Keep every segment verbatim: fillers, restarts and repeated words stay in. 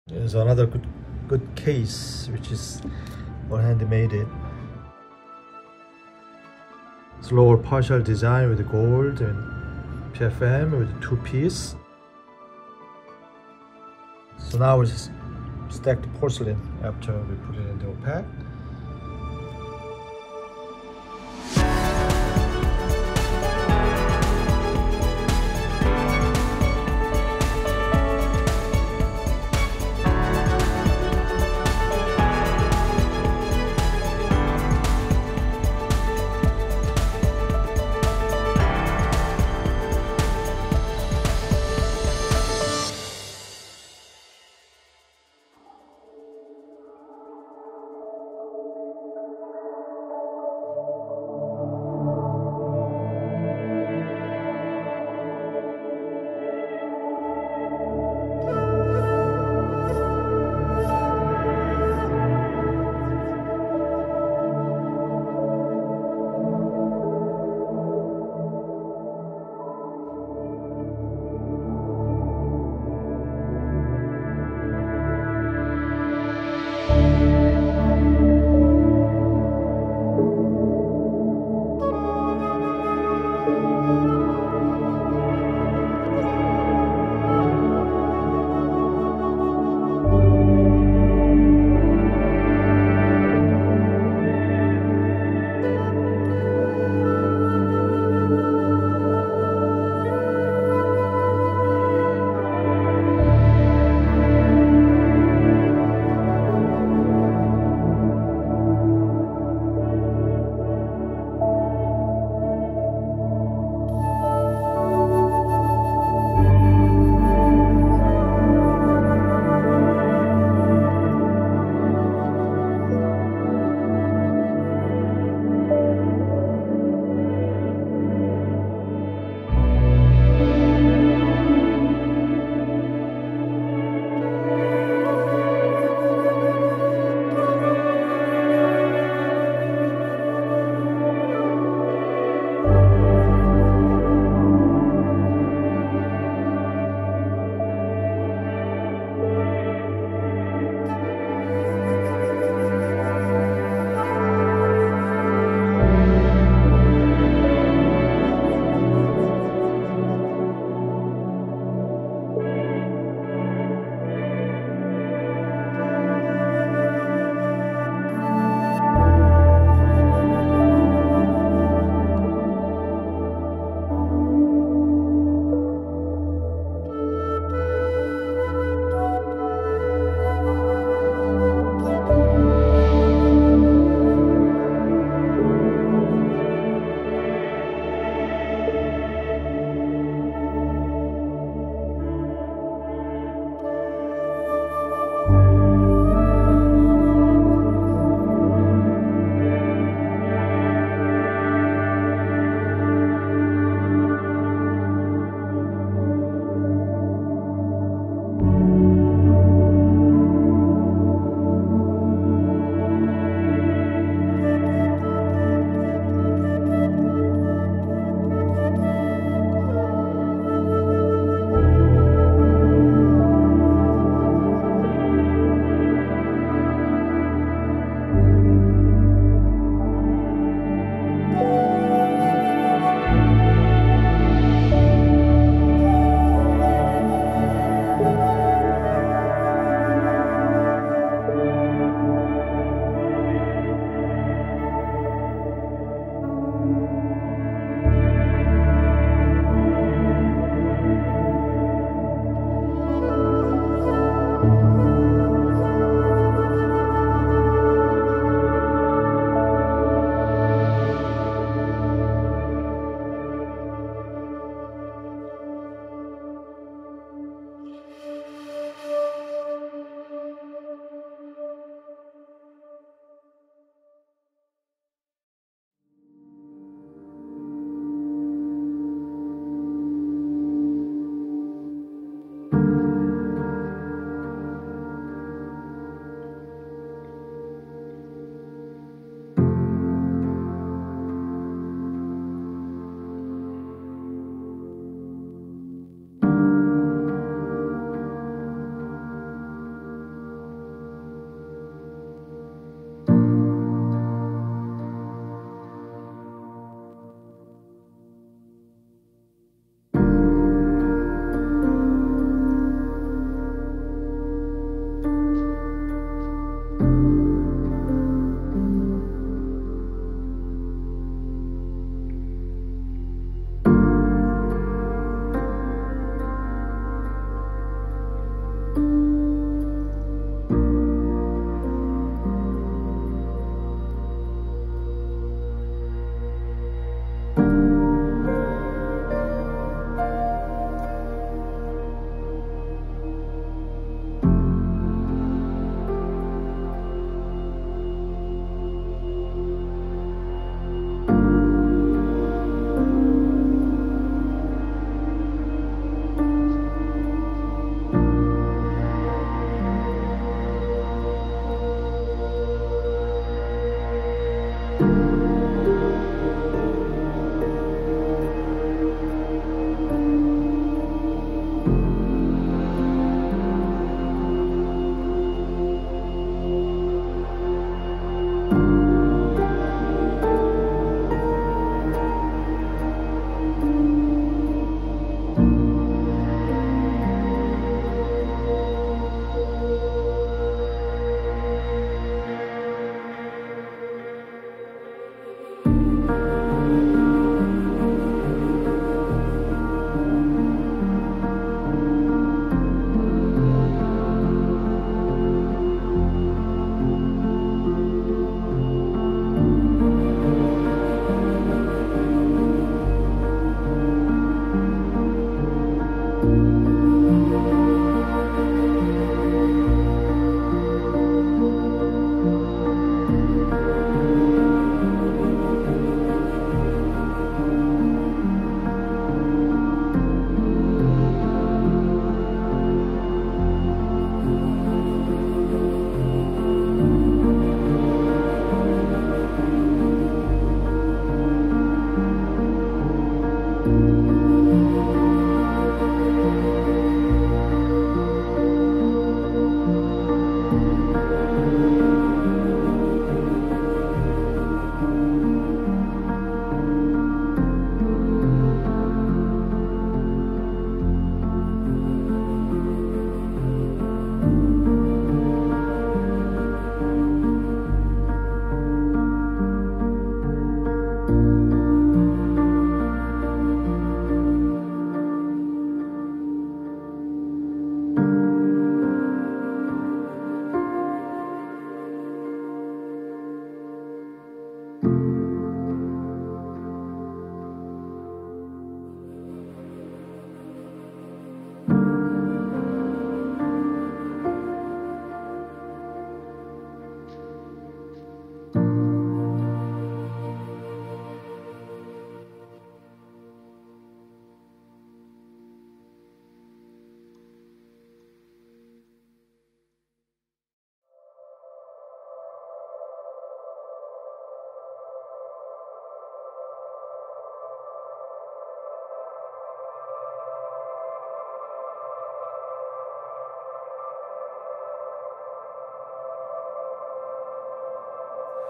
There's another good good case which is for handmade it. It's lower partial design with gold and P F M with two piece. So now we just stack the porcelain after we put it in the pack.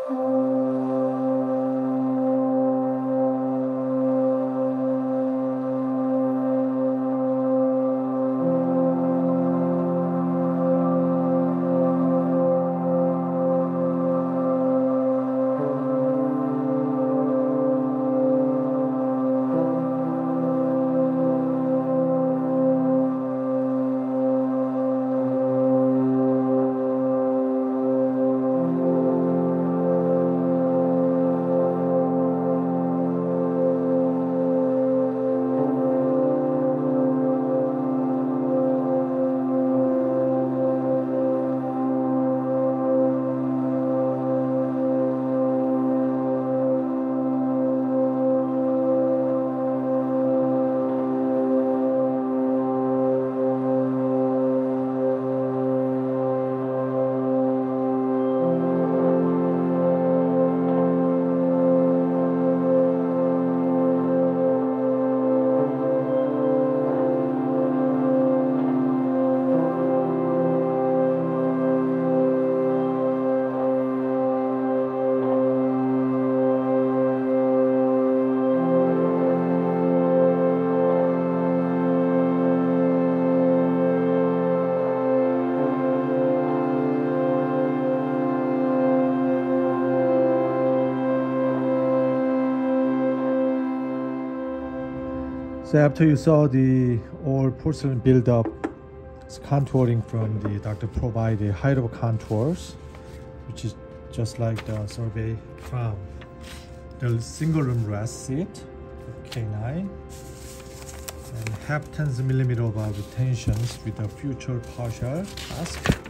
So after you saw the all porcelain build-up, it's contouring from the doctor provide the height of contours, which is just like the survey crown. The single room rest seat, K nine, and half tens millimeter of retentions with a future partial task.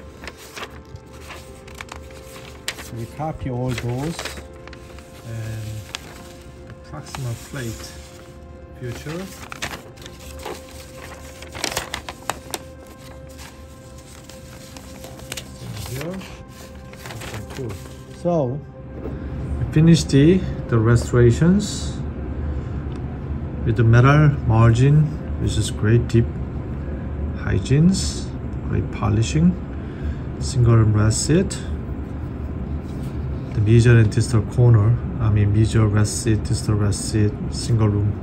So we copy all those and approximate plate future. Here. Okay, cool. So we finished the the restorations with the metal margin, which is great deep hygienes, great polishing, single room rest seat, the medial and distal corner, I mean medial rest seat, distal rest seat, single room.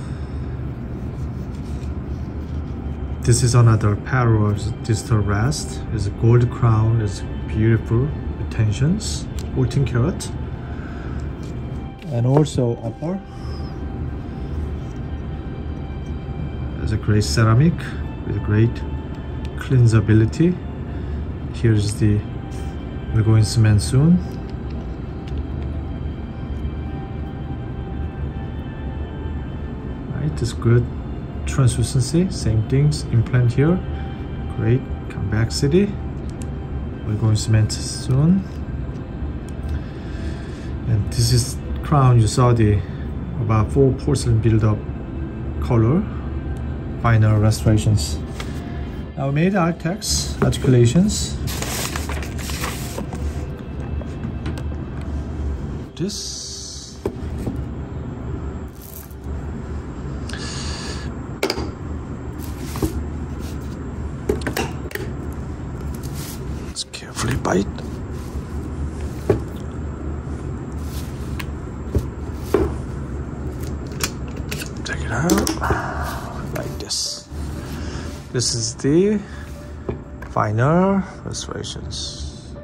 This is another parallel distal rest. It's a gold crown, it's beautiful retentions, fourteen karat. And also upper. There's a great ceramic with great cleansability. Here's the, we're going cement soon. Right, it's good. Translucency, same things, implant here, great convexity. We're going cement soon. And this is crown. You saw the about four porcelain build-up color, final restorations. Now we made alt text articulations. This bite. Check it out like this. This is the final restorations.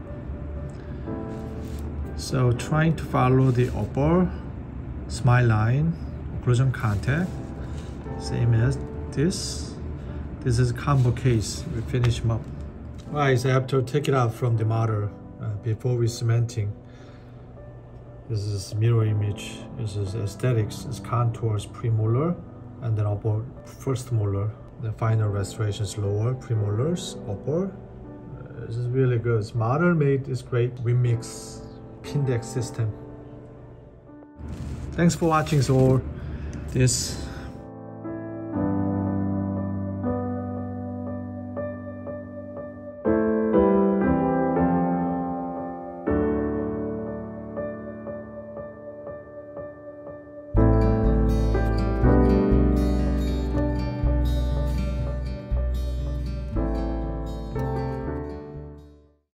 So trying to follow the upper smile line, occlusion contact, same as this. This is a combo case. We finish them up. Right, so I have to take it out from the model uh, before we cementing. This is mirror image. This is aesthetics. It's contours premolar, and then upper first molar. The final restoration is lower premolars, upper. Uh, this is really good. This model made is great. We mix Pindex system. Thanks for watching. So this